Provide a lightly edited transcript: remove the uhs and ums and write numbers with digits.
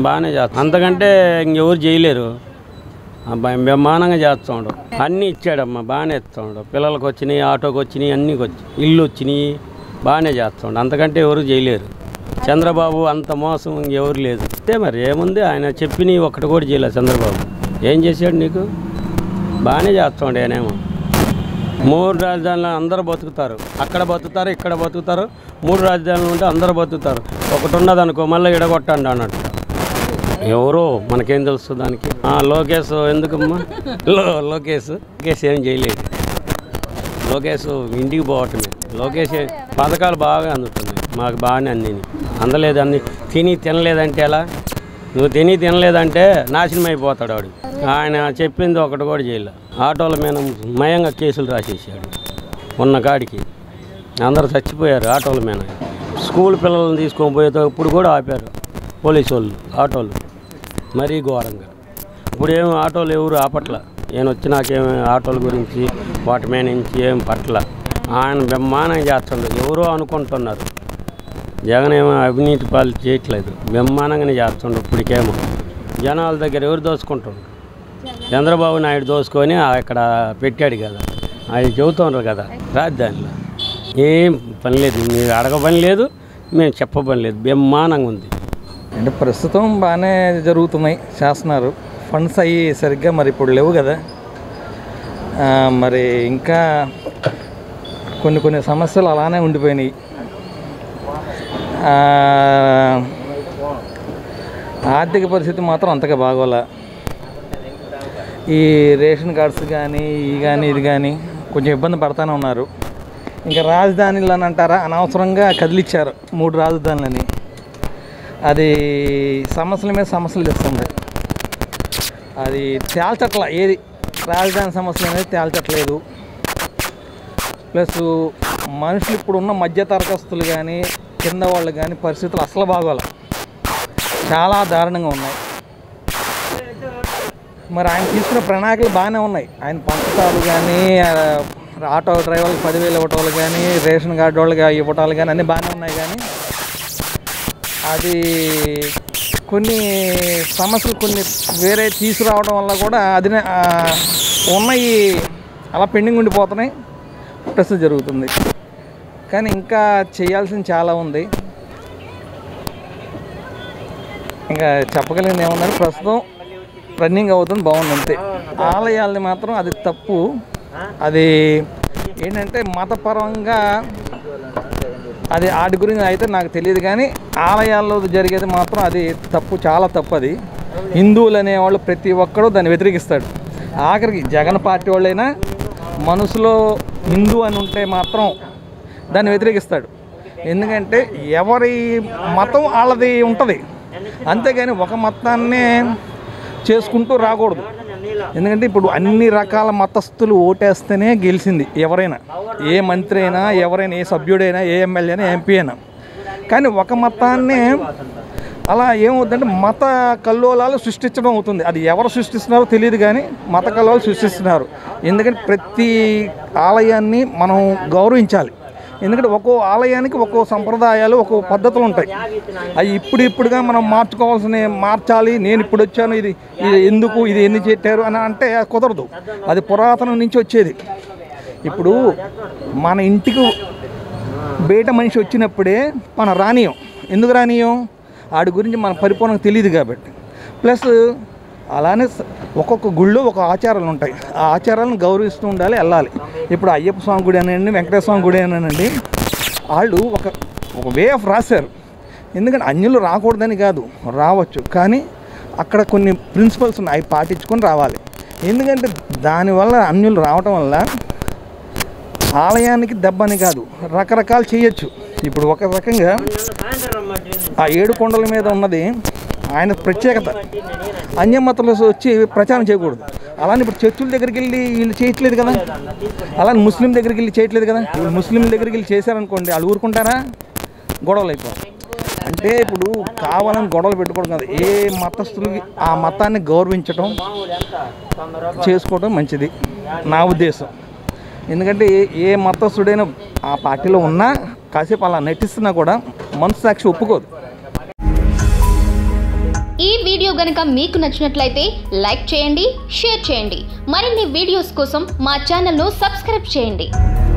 బాగానే చేస్తాం, అంతకంటే ఇంకెవరు చేయలేరు. బ్రహ్మాండంగా చేస్తాడు, అన్నీ ఇచ్చాడమ్మా, బాగానే ఇస్తాడు. పిల్లలకు వచ్చినాయి, ఆటోకి వచ్చినాయి, అన్నీ వచ్చి ఇల్లు వచ్చినాయి, బాగానే చేస్తాడు. అంతకంటే ఎవరు చేయలేరు. చంద్రబాబు అంత మోసం ఇంకెవరు లేదు. అంతే మరి ఏముంది, ఆయన చెప్పినవి ఒక్కటి కూడా చేయలేదు చంద్రబాబు. ఏం చేశాడు నీకు? బాగానే చేస్తాడు ఆయనేమో. 3 రాజధానులు అందరూ బతుకుతారు, అక్కడ బతుకుతారు, ఇక్కడ బతుకుతారు. 3 రాజధానులు ఉంటే అందరూ బతుకుతారు. ఒకటి ఉన్నదనుకో మళ్ళీ ఇడగొట్టండి అన్నట్టు. ఎవరో మనకేం తెలుస్తుంది దానికి. లోకేష్ ఎందుకమ్మా? లోకేష్ ఏం చేయలేదు. లోకేష్ ఇంటికి పోవటమే. లోకేష్ పథకాలు బాగా అందుతున్నాయి, మాకు బాగానే అందలేదు. అన్ని తినలేదంటే ఎలా? నువ్వు తినలేదంటే నాశనం అయిపోతాడు వాడు. ఆయన చెప్పింది ఒకటి కూడా చేయలే. ఆటోల మీద మయంగా కేసులు రాసేసాడు ఉన్న కాడికి. అందరూ చచ్చిపోయారు ఆటోల మీద. స్కూల్ పిల్లలను తీసుకొని పోయేటప్పుడు కూడా ఆపారు పోలీసు వాళ్ళు ఆటోలు, మరీ ఘోరంగా. ఇప్పుడు ఏమి ఆటోలు ఎవరు ఆపట్ల. నేను వచ్చినాకేమి ఆటోల గురించి వాటి మీద నుంచి ఏం పట్ల. ఆయన బ్రహ్మాండంగా చేస్తుండ్రు. ఎవరో అనుకుంటున్నారు, జగన్ ఏమో అవినీతి పాలు చేయట్లేదు, బ్రహ్మాండంగానే చేస్తుండ్రు. ఇప్పటికేమో జనాల దగ్గర ఎవరు దోసుకుంటుండ్రు? చంద్రబాబు నాయుడు దోసుకొని అక్కడ పెట్టాడు కదా, అది చెబుతుండ్రు కదా. రాజధానిలో ఏం పని లేదు, మీరు అడగ పని లేదు, మేము చెప్ప పని లేదు, బ్రహ్మాండంగా ఉంది. అంటే ప్రస్తుతం బాగానే జరుగుతున్నాయి, చేస్తున్నారు. ఫండ్స్ అయ్యి సరిగ్గా మరి ఇప్పుడు లేవు కదా. మరి ఇంకా కొన్ని సమస్యలు అలానే ఉండిపోయినాయి. ఆర్థిక పరిస్థితి మాత్రం అంతగా బాగోలా. ఈ రేషన్ కార్డ్స్ కానీ ఇది కానీ కొంచెం ఇబ్బంది పడుతూనే ఉన్నారు. ఇంకా రాజధానిలు అని అంటారా, అనవసరంగా కదిలిచ్చారు 3 రాజధానులని. అది సమస్యల మీద సమస్యలు తెస్తుంది. అది తేల్చట్ల, ఏది రాజధాని సమస్యలు అనేది తేల్చట్లేదు. ప్లస్ మనుషులు ఇప్పుడున్న మధ్యతరగస్తులు కానీ కింద వాళ్ళు కానీ పరిస్థితులు అసలు బాగోలే, చాలా దారుణంగా ఉన్నాయి. మరి ఆయన తీసుకున్న ప్రణాళికలు బాగానే ఉన్నాయి. ఆయన పంచదారులు కానీ, ఆటో డ్రైవర్లకు 10,000 ఇవ్వటాలు కానీ, రేషన్ కార్డు వాళ్ళకి ఇవ్వటాలు కానీ అన్నీ బాగానే ఉన్నాయి. కానీ అది కొన్ని సమస్యలు కొన్ని వేరే తీసుకురావడం వల్ల కూడా అది ఉన్నాయి అలా పెండింగ్ ఉండిపోతున్నాయి. ప్రస్తుతం జరుగుతుంది. కానీ ఇంకా చేయాల్సింది చాలా ఉంది. ఇంకా చెప్పగలిగింది ఏమన్నారు, ప్రస్తుతం రన్నింగ్ అవుతుంది, బాగుంది అంతే. ఆలయాలని మాత్రం అది తప్పు. అది ఏంటంటే మతపరంగా అది వాటి గురించి అయితే నాకు తెలియదు. కానీ ఆలయాల్లో జరిగేది మాత్రం అది తప్పు, చాలా తప్పు. అది హిందువులు అనేవాళ్ళు ప్రతి ఒక్కరూ దాన్ని వ్యతిరేకిస్తాడు. ఆఖరికి జగన్ పార్టీ వాళ్ళైనా మనసులో హిందూ అని ఉంటే మాత్రం దాన్ని వ్యతిరేకిస్తాడు. ఎందుకంటే ఎవరి మతం వాళ్ళది ఉంటుంది, అంతేగాని ఒక మతాన్నే చేసుకుంటూ రాకూడదు. ఎందుకంటే ఇప్పుడు అన్ని రకాల మతస్థులు ఓటేస్తేనే గెలిచింది ఎవరైనా, ఏ మంత్రి అయినా, ఎవరైనా, ఏ సభ్యుడైనా, ఏ ఎమ్మెల్యే అయినా, ఎంపీ అయినా. కానీ ఒక మతాన్నే అలా ఏమవుతుందంటే మత కల్లోలాలు సృష్టించడం అవుతుంది. అది ఎవరు సృష్టిస్తున్నారో తెలియదు, కానీ మత కల్లోలాలు సృష్టిస్తున్నారు. ఎందుకంటే ప్రతి ఆలయాన్ని మనం గౌరవించాలి. ఎందుకంటే ఒక్కో ఆలయానికి ఒక్కో సంప్రదాయాలు, ఒక్కో పద్ధతులు ఉంటాయి. అవి ఇప్పుడుగా మనం మార్చాలి. నేను ఇప్పుడు వచ్చాను, ఇది ఎందుకు, ఇది ఎన్ని పెట్టారు అని అంటే కుదరదు. అది పురాతనం నుంచి వచ్చేది. ఇప్పుడు మన ఇంటికి బయట మనిషి వచ్చినప్పుడే మనం రానియం. ఎందుకు రానియం? వాడి గురించి మన పరిపూర్ణంగా తెలియదు కాబట్టి. ప్లస్ అలానే ఒక్కొక్క గుళ్ళో ఒక ఆచారాలు ఉంటాయి. ఆ ఆచారాలను గౌరవిస్తూ ఉండాలి, వెళ్ళాలి. ఇప్పుడు అయ్యప్ప స్వామి గుడి అనండి, వెంకటేశ్వర స్వామి గుడి అనండి, వాళ్ళు ఒక వే ఆఫ్ రాశారు. ఎందుకంటే అన్యులు రాకూడదని కాదు, రావచ్చు. కానీ అక్కడ కొన్ని ప్రిన్సిపల్స్ ఉన్నాయి, అవి పాటించుకొని రావాలి. ఎందుకంటే దానివల్ల అన్యులు రావటం వల్ల ఆలయానికి దెబ్బని కాదు, రకరకాలు చేయొచ్చు. ఇప్పుడు ఒక రకంగా ఆ 7 కొండల మీద ఉన్నది ఆయన ప్రత్యేకత. అన్యమతలు వచ్చి ప్రచారం చేయకూడదు. అలానే ఇప్పుడు చర్చుల దగ్గరికి వెళ్ళి వీళ్ళు చేయట్లేదు కదా, అలానే ముస్లిం దగ్గరికి వెళ్ళి చేయట్లేదు కదా. వీళ్ళు ముస్లిం దగ్గరికి వెళ్ళి చేశారనుకోండి, వాళ్ళు ఊరుకుంటారా? గొడవలు అయిపోతాయి. అంటే ఇప్పుడు కావాలని గొడవలు పెట్టుకోవడం కాదు, ఏ మతస్థులకి ఆ మతాన్ని గౌరవించడం, చేసుకోవడం మంచిది నా ఉద్దేశం. ఎందుకంటే ఏ మతస్థుడైనా ఆ పార్టీలో ఉన్నా కాసేపు అలా నటిస్తున్నా కూడా మనసు సాక్షి ఒప్పుకోదు. ఈ వీడియో గనుక మీకు నచ్చినట్లయితే లైక్ చేయండి, షేర్ చేయండి. మరిన్ని వీడియోస్ కోసం మా ఛానల్ను సబ్స్క్రైబ్ చేయండి.